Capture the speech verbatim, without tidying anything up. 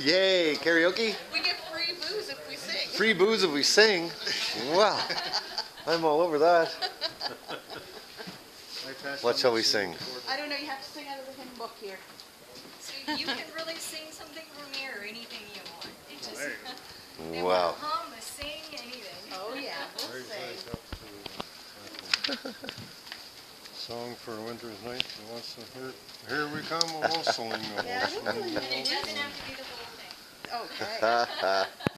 Yay, karaoke? We get free booze if we sing. Free booze if we sing? Wow, I'm all over that. What shall we sing? I don't know, you have to sing out of the hymn book here. So you can really sing something from here or anything you want. It just, they Wow. want to hum, sing, anything. Oh yeah, we'll sing. Song for a winter's night. Who wants to hear? Here we come, a whistling, a Yeah, whistling. It doesn't have to be the whole thing. Okay.